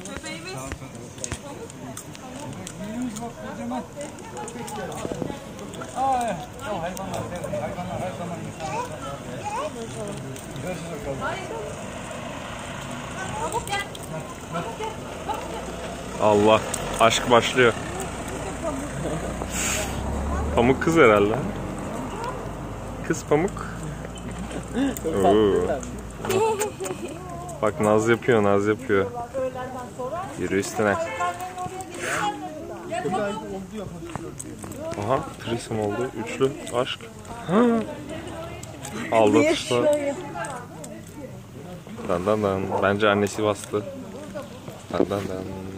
Köpeğimiz. Hayvanlar her zaman insan. Allah, aşk başlıyor. Pamuk kız herhalde. Kız Pamuk. Oo. Bak naz yapıyor, naz yapıyor. Yürü üstüne. Aha, trisom oldu. Üçlü aşk. Aldatışlar. Dan dan dan. Bence annesi bastı. Dan dan dan.